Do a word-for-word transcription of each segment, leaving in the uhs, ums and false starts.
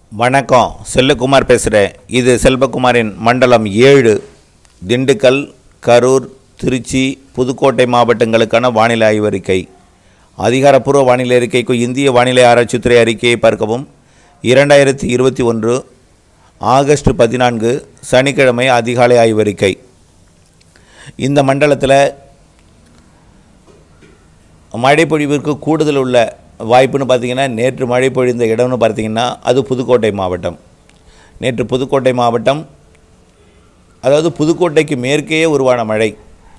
வணக்கம், செல்வகுமார் பேசுகிறேன். இது செல்வகுமாரின் மண்டலம் ஏழு திண்டுக்கல், கரூர், திருச்சி, புதுக்கோட்டை மாவட்டங்களுக்கான வானிலை ஆய்வறிக்கை. அதிகாரப்பூர்வ வானிலை அறிக்கைக்கு இந்திய வானிலை ஆராய்ச்சித்துறை அறிக்கையை பார்க்கவும். இரண்டாயிரத்தி இருபத்தி ஒன்று ஆகஸ்ட் பதினான்கு சனிக்கிழமை அதிகாலை ஆய்வறிக்கை. இந்த மண்டலத்தில் மழைப்பொழிவிற்கு கூடுதல் உள்ள வாய்ப்புன்னு பார்த்திங்கன்னா, நேற்று மழை பொழிந்த இடம்னு பார்த்திங்கன்னா அது புதுக்கோட்டை மாவட்டம். நேற்று புதுக்கோட்டை மாவட்டம், அதாவது புதுக்கோட்டைக்கு மேற்கே உருவான மழை.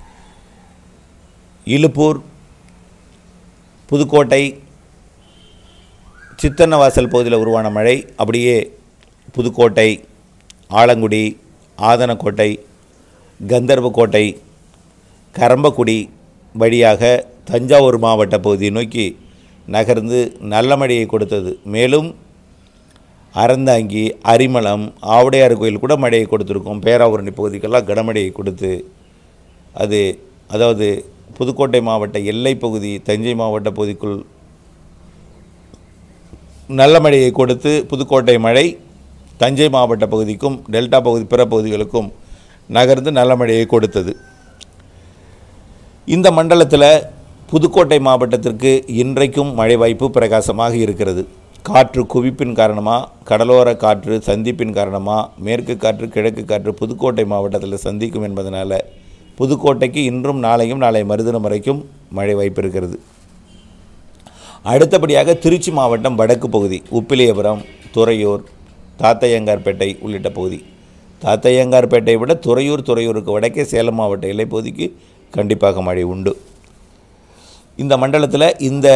இலுப்பூர், புதுக்கோட்டை, சித்தன்னவாசல் பகுதியில் உருவான மழை அப்படியே புதுக்கோட்டை, ஆலங்குடி, ஆதனக்கோட்டை, கந்தர்வக்கோட்டை, கரம்பக்குடி வழியாக தஞ்சாவூர் மாவட்ட பகுதியை நோக்கி நகர்ந்து நல்ல மழையை கொடுத்தது. மேலும் அறந்தாங்கி, அரிமளம், ஆவுடையார் கோயில் கூட மழையை கொடுத்துருக்கோம். பேராவூரணி பகுதிக்கெல்லாம் கனமழையை கொடுத்து அது அதாவது புதுக்கோட்டை மாவட்ட எல்லை பகுதி, தஞ்சை மாவட்ட பகுதிக்குள் நல்ல மழையை கொடுத்து புதுக்கோட்டை மழை தஞ்சை மாவட்ட பகுதிக்கும் டெல்டா பகுதி பிற பகுதிகளுக்கும் நகர்ந்து நல்ல மழையை கொடுத்தது. இந்த மண்டலத்தில் புதுக்கோட்டை மாவட்டத்திற்கு இன்றைக்கும் மழை வாய்ப்பு பிரகாசமாக இருக்கிறது. காற்று குவிப்பின் காரணமாக, கடலோர காற்று சந்திப்பின் காரணமாக மேற்கு காற்று கிழக்கு காற்று புதுக்கோட்டை மாவட்டத்தில் சந்திக்கும் என்பதனால் புதுக்கோட்டைக்கு இன்றும் நாளையும் நாளை மறுதினம் வரைக்கும் மழை வாய்ப்பு இருக்கிறது. அடுத்தபடியாக திருச்சி மாவட்டம் வடக்கு பகுதி, உப்பிலியபுரம், துறையூர், தாத்தையங்கார்பேட்டை உள்ளிட்ட பகுதி. தாத்தையங்கார்பேட்டை விட துறையூர் துறையூருக்கு வடக்கே சேலம் மாவட்ட எல்லைப்பகுதிக்கு கண்டிப்பாக மழை உண்டு. இந்த மண்டலத்தில் இந்த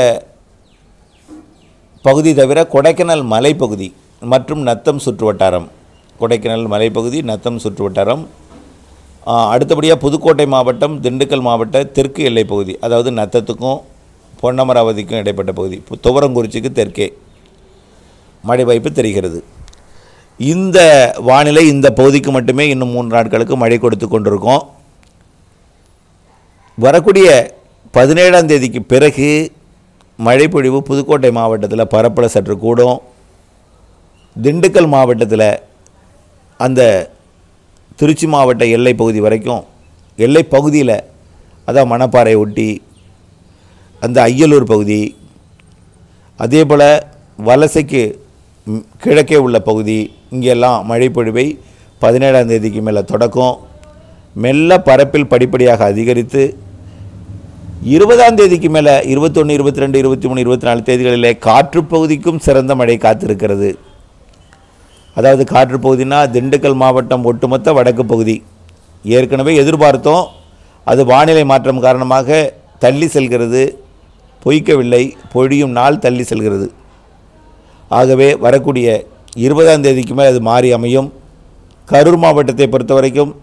பகுதி தவிர கொடைக்கானல் மலைப்பகுதி மற்றும் நத்தம் சுற்று வட்டாரம், கொடைக்கானல் மலைப்பகுதி, நத்தம் சுற்று வட்டாரம், அடுத்தபடியாக புதுக்கோட்டை மாவட்டம், திண்டுக்கல் மாவட்ட தெற்கு எல்லை பகுதி, அதாவது நத்தத்துக்கும் பொன்னமராவதிக்கும் இடைப்பட்ட பகுதி, துவரங்குறிச்சிக்கு தெற்கே மழை வாய்ப்பு தெரிகிறது. இந்த வானிலை இந்த பகுதிக்கு மட்டுமே இன்னும் மூன்று நாட்களுக்கு மழை கொடுத்து கொண்டிருக்கோம். வரக்கூடிய பதினேழாம் தேதிக்கு பிறகு மழைப்பொழிவு புதுக்கோட்டை மாவட்டத்தில் பரப்பள சற்று கூடும். திண்டுக்கல் மாவட்டத்தில் அந்த திருச்சி மாவட்ட எல்லை பகுதி வரைக்கும், எல்லை பகுதியில் அதான் மணப்பாறை ஒட்டி அந்த அய்யலூர் பகுதி, அதே போல் வலசைக்கு கிழக்கே உள்ள பகுதி, இங்கெல்லாம் மழைப்பொழிவை பதினேழாம் தேதிக்கு மேலே தொடக்கும். மெல்ல பரப்பில் படிப்படியாக அதிகரித்து இருபதாம் தேதிக்கு மேலே இருபத்தொன்று, இருபத்தி ரெண்டு, இருபத்தி மூணு, இருபத்தி நாலு தேதிகளிலே காற்று பகுதிக்கும் சிறந்த மழை காத்திருக்கிறது. அதாவது காற்று பகுதினா திண்டுக்கல் மாவட்டம் ஒட்டுமொத்த வடக்கு பகுதி. ஏற்கனவே எதிர்பார்த்தோம், அது வானிலை மாற்றம் காரணமாக தள்ளி செல்கிறது, பொய்க்கவில்லை, பொழியும் நாள் தள்ளி செல்கிறது. ஆகவே வரக்கூடிய இருபதாம் தேதிக்கு மேல் அது மாறி அமையும். கரூர் மாவட்டத்தை பொறுத்த வரைக்கும்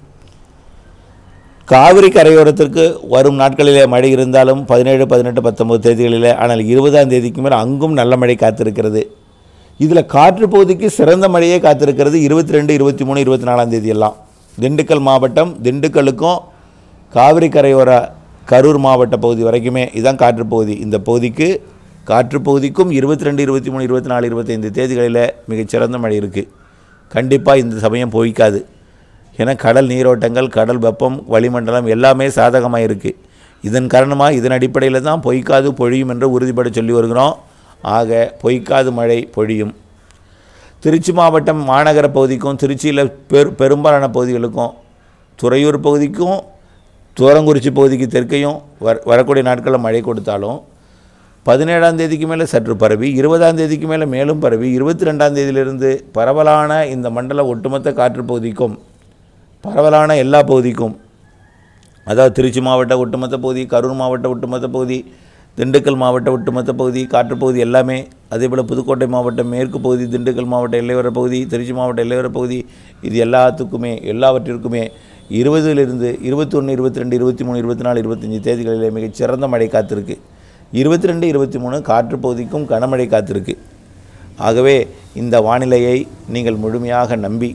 காவிரி கரையோரத்திற்கு வரும் நாட்களிலே மழை இருந்தாலும் பதினேழு, பதினெட்டு, பத்தொம்பது தேதிகளில், ஆனால் இருபதாம் தேதிக்கு மேல் அங்கும் நல்ல மழை காத்திருக்கிறது. இதில் காற்று பகுதிக்கு சிறந்த மழையே காத்திருக்கிறது. இருபத்தி ரெண்டு, இருபத்தி மூணு, இருபத்தி நாலாம் தேதியெல்லாம் திண்டுக்கல் மாவட்டம், திண்டுக்கலுக்கும் காவிரி கரையோர கரூர் மாவட்ட பகுதி வரைக்குமே இதுதான் காற்று பகுதி. இந்த பகுதிக்கு காற்று பகுதிக்கும் இருபத்தி ரெண்டு, இருபத்தி மூணு, இருபத்தி நாலு, இருபத்தைந்து தேதிகளில் மிகச்சிறந்த மழை இருக்குது. கண்டிப்பாக இந்த சமயம் பொய்க்காது. ஏன்னா கடல் நீரோட்டங்கள், கடல் வெப்பம், வளிமண்டலம் எல்லாமே சாதகமாக இருக்குது. இதன் காரணமாக இதன் அடிப்படையில் தான் பொய்க்காது பொழியும் என்று உறுதிப்பட சொல்லி வருகிறோம். ஆக பொய்க்காது மழை பொழியும். திருச்சி மாவட்டம் மாநகர பகுதிக்கும் திருச்சியில் பெரு பெரும்பாலான பகுதிகளுக்கும், துறையூர் பகுதிக்கும் துவரங்குறிச்சி பகுதிக்கு தெற்கையும் வர வரக்கூடிய நாட்களில் மழை கொடுத்தாலும் பதினேழாம் தேதிக்கு மேலே சற்று பரவி, இருபதாம் தேதிக்கு மேலே மேலும் பரவி, இருபத்தி ரெண்டாம் தேதியிலிருந்து பரவலான இந்த மண்டல ஒட்டுமொத்த காற்று பகுதிக்கும், பரவலான எல்லா பகுதிக்கும், அதாவது திருச்சி மாவட்ட ஒட்டுமொத்த பகுதி, கரூர் மாவட்ட ஒட்டுமொத்த பகுதி, திண்டுக்கல் மாவட்ட ஒட்டுமொத்த பகுதி, காற்றுப்பகுதி எல்லாமே, அதேபோல் புதுக்கோட்டை மாவட்டம் மேற்கு பகுதி, திண்டுக்கல் மாவட்ட எல்லையோர பகுதி, திருச்சி மாவட்ட எல்லையோர பகுதி, இது எல்லாத்துக்குமே எல்லாவற்றிற்குமே இருபதிலிருந்து இருபத்தொன்று, இருபத்தி ரெண்டு, இருபத்தி மூணு, இருபத்தி நாலு, இருபத்தஞ்சி தேதிகளில் மிகச்சிறந்த மழை காத்திருக்கு. இருபத்தி ரெண்டு, இருபத்தி மூணு காற்று பகுதிக்கும் கனமழை காத்திருக்கு. ஆகவே இந்த வானிலையை நீங்கள் முழுமையாக நம்பி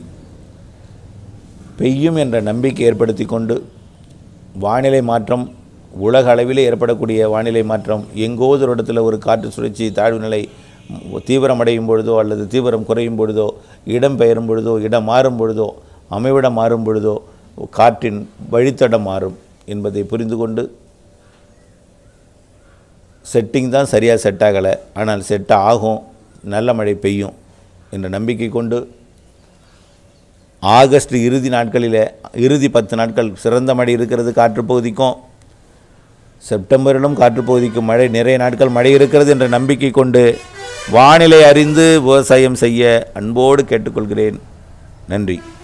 பெய்யும் என்ற நம்பிக்கை ஏற்படுத்தி கொண்டு, வானிலை மாற்றம் உலக அளவிலே ஏற்படக்கூடிய வானிலை மாற்றம், எங்கோ ஒரு இடத்துல ஒரு காற்று சுழற்சி தாழ்வு நிலை தீவிரமடையும் பொழுதோ அல்லது தீவிரம் குறையும் பொழுதோ, இடம் பெயரும் பொழுதோ, இடம் மாறும் பொழுதோ, அமைவிடம் மாறும் பொழுதோ காற்றின் வழித்தடம் மாறும் என்பதை புரிந்து கொண்டு, செட்டிங் தான் சரியாக செட் ஆகலை, ஆனால் செட் ஆகும், நல்ல மழை பெய்யும் என்ற நம்பிக்கை கொண்டு ஆகஸ்ட் இறுதி நாட்களில் இறுதி பத்து நாட்கள் சிறந்த மழை இருக்கிறது காற்றுப்பகுதிக்கும். செப்டம்பரிலும் காற்றுப்பகுதிக்கும் மழை நிறைய நாட்கள் மழை இருக்கிறது என்ற நம்பிக்கை கொண்டு வானிலை அறிந்து விவசாயம் செய்ய அன்போடு கேட்டுக்கொள்கிறேன். நன்றி.